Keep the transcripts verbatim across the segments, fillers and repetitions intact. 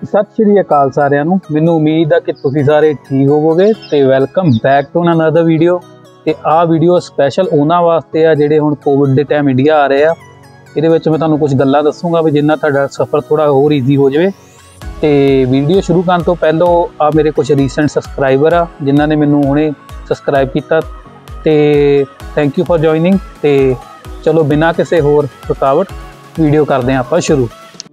सत श्री अकाल सारिਆਂ ਨੂੰ। ਮੈਨੂੰ उम्मीद है कि तुसीं सारे ठीक होवोगे ते welcome back to another video. ते आ वीडियो स्पैशल उन्हां वास्ते आ ਜਿਹੜੇ ਹੁਣ कोविड ਦੇ टाइम इंडिया आ रहे आ। ਇਹਦੇ ਵਿੱਚ मैं ਤੁਹਾਨੂੰ कुछ ਗੱਲਾਂ ਦੱਸੂਗਾ ਵੀ ਜਿੰਨਾ ਤੁਹਾਡਾ ਸਫ਼ਰ ਥੋੜਾ ਹੋਰ ਈਜ਼ੀ ਹੋ ਜਾਵੇ। ਤੇ ਵੀਡੀਓ ਸ਼ੁਰੂ ਕਰਨ ਤੋਂ ਪਹਿਲਾਂ ਆ ਮੇਰੇ ਕੁਝ ਰੀਸੈਂਟ ਸਬਸਕ੍ਰਾਈਬਰ ਆ ਜਿਨ੍ਹਾਂ ਨੇ ਮੈਨੂੰ ਹੁਣੇ ਸਬਸਕ੍ਰਾਈਬ ਕੀਤਾ ਤੇ ਥੈਂਕ ਯੂ ਫॉर ਜੁਆਇਨਿੰग। ਤੇ ਚਲੋ ਬਿਨਾਂ ਕਿਸੇ ਹੋਰ ਰੁਕਾਵਟ ਵੀਡੀਓ ਕਰਦੇ ਹਾਂ ਆਪਾਂ ਸ਼ੁਰੂ।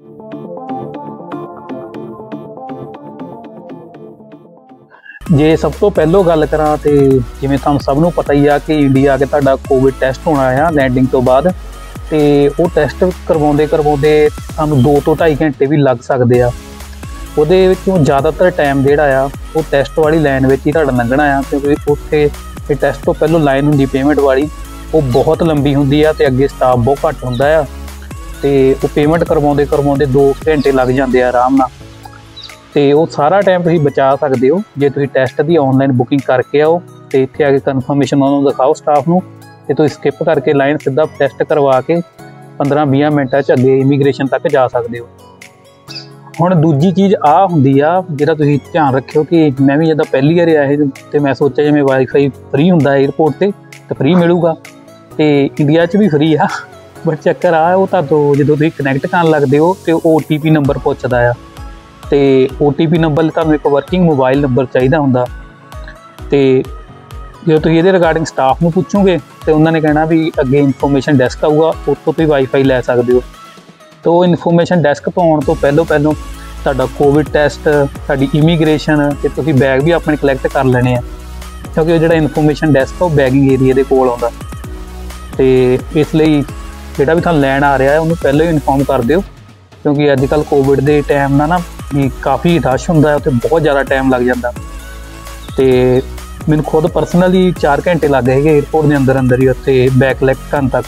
जे सब तो पहलों गल करा तो जिवें तुहानूं सब नूं पता ही आ कि इंडिया के तुहाडा कोविड टैसट होना है लैंडिंग तो बाद। तो वो टैसट करवाउंदे करवाउंदे तुहानूं दो तो ढाई घंटे भी लग सकते हैं। उहदे विचों ज़्यादातर टाइम जिहड़ा आ वो टैसट वाली लाइन में ही तुहाडा लंघना आ, क्योंकि उत्थे टैसट तो पहलों लाइन हुंदी पेमेंट वाली वो बहुत लंबी हुंदी आ ते अगे स्टाफ बहुत घट हुंदा आ। ते वो पेमेंट करवाउंदे करवाउंदे दो घंटे लग जाते आराम नाल। तो वो सारा टाइम तुसीं बचा सकते हो जे तुसीं टैसट की ऑनलाइन बुकिंग करके आओ तो इत्थे आके कन्फर्मेशन उन्होंने दिखाओ स्टाफ नूं ते तुसीं स्किप करके लाइन सीधा टैसट करवा के पंद्रह बीस मिनटां च अगे इमीग्रेशन तक जा सकते हो। हुण दूजी चीज़ आ हुंदी आ जिहड़ा तुसीं ध्यान रखियो कि मैं भी जदा पहली बार आया तो मैं सोचा जिवें वाईफाई फ्री हुंदा एयरपोर्ट ते तो फ्री मिलूगा तो इंडिया च भी फ्री आ, बट चक्कर आ वो तुहाडों जदों तुसीं कनैक्ट करन लगदे हो तो ओ टी पी नंबर पुछदा आ। तो ओ टी पी नंबर तुहानूं एक वर्किंग मोबाइल नंबर चाहिए हुंदा। तो जो तुसीं इहदे रिगार्डिंग स्टाफ नूं पुछोगे तो उन्होंने कहना भी अगे इनफॉर्मेशन डेस्क आऊगा उत्तों तुसीं वाईफाई लै सकते हो। तो इनफॉर्मेशन डेस्क तो आउण तो पहलों पहलों तुहाडा कोविड टैसट तुहाडी इमीग्रेशन ते तुसीं बैग भी अपने कलैक्ट कर लेने आ, क्योंकि जिहड़ा इनफॉर्मेशन डेस्क आ बैगिंग एरिया दे कोल आउंदा। तो इसलिए जिहड़ा भी तुहानूं लैण आ रहा है उन्होंने पहले ही इनफॉर्म कर दिओ, क्योंकि अजकल कोविड के टाइम ना ना भी काफ़ी रश होंदा है, उत्थे बहुत ज़्यादा टाइम लग जाता। तो मैनूं खुद परसनली चार घंटे लग गए एयरपोर्ट के अंदर अंदर ही उत्थे बैग कलैक्ट करन तक।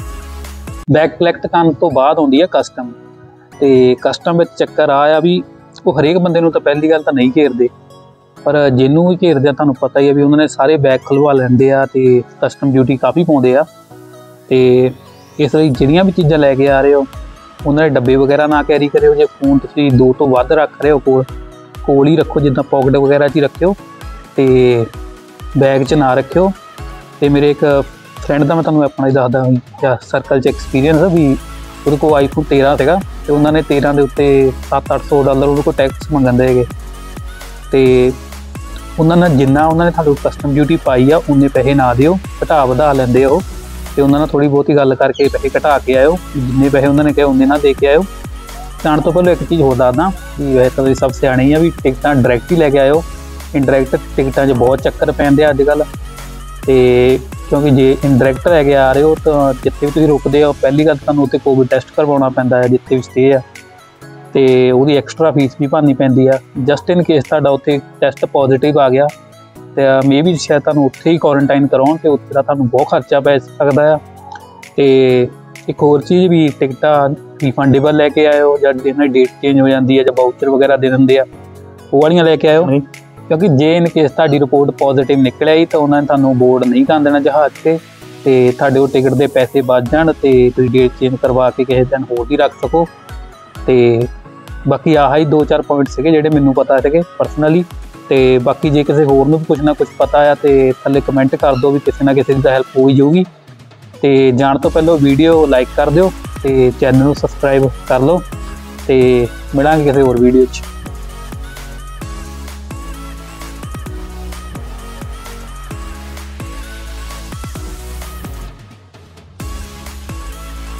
बैग कलैक्ट करन तो बाद आउंदी है कस्टम। तो कस्टम में चक्कर आया भी वो हरेक बंदे नूं तां पहली गल तां नहीं घेरदे, पर जिन्हों भी घेरदे आ तुहानूं पता ही है भी उन्होंने सारे बैग खलवा लैंदे आ ते कस्टम ड्यूटी काफ़ी पाउंदे आ। ते इसलिए जिहड़ियां भी चीज़ां लैके आ रहे हो उन्होंने डब्बे वगैरह ना कैरी करो। जो फोन तुसीं दो तो वध रख रहे हो कोल कोल ही रखो, जिद्दां पॉकेट वगैरह च ही रखियो तो बैग च ना रखियो। तो मेरे एक फ्रेंड का मैं तुहानूं अपना ही दसदा या सर्कल च एक्सपीरियंस भी उहदे कोल आईफोन तेरह सीगा ते उन्होंने तेरह के उत्ते सत्त अठ सौ डॉलर उहदे कोल टैक्स मंगन दे। तो उन्होंने जिन्ना उन्होंने तुहानूं कस्टम ड्यूटी पाई आ उन्ने पैसे ना दिओ, घटा वधा लैंदे हो। तो उन्होंने थोड़ी बहुती गल करके पैसे घटा के आयो, जिन्ने पैसे उन्होंने कहे उन्ने ना दे के आयो। जाण तो पहले एक चीज़ होर दसदा कि वैसे तो सब सियाणे ही आ भी टिकटां डायरैक्ट ही लैके आयो। इनडायरैक्ट टिकटां 'च बहुत चक्कर पैंदे अजकल। तो क्योंकि जे इनडायरैक्ट लैके आ रहे हो तो जिथे भी तुसीं रुकदे हो पहली गल तुहानूं उत्ते कोविड टैसट करवाउणा पैंदा है जिथे भी स्टे आ, तो उहदी एक्सट्रा फीस भी भरनी पैंदी आ। जस्ट इन केस तुहाडा उत्थे टैसट पॉजिटिव आ गया तो मे भी शायद तुहानूं उत्थे ही क्वारंटाइन कराउण ते उत्थे दा तुहानूं बहुत खर्चा पै सकदा है। तो एक होर चीज़ भी टिकटां रिफंडेबल लैके आयो, जां जिन्हें डेट चेंज हो जाती है, जां वाउचर वगैरह दे दिंदे आ वो वालियां लैके आयो। क्योंकि जे इन केस तुहाडी रिपोर्ट पॉजिटिव निकल आई तो उन्होंने तुहानूं बोर्ड नहीं करन देना जहाज़ से, तो तुहाडे वो टिकट के पैसे बच जाण ते तुसीं डेट चेंज करवा के किसी दिन होर ही रख सको। तो बाकी आह ही दो चार पॉइंट सीगे जिहड़े मैनूं पता सीगे पर्सनली। तो बाकी जे किसी होर नूं भी कुछ ना कुछ पता आ तो थल्ले कमेंट कर दो भी किसी ना किसी दी हैल्प हो ही जाऊगी। तो जाण तो पहलों वीडियो लाइक कर दिओ ते चैनल नूं सबसक्राइब कर लो। तो मिलांगे किसी होर वीडियो च।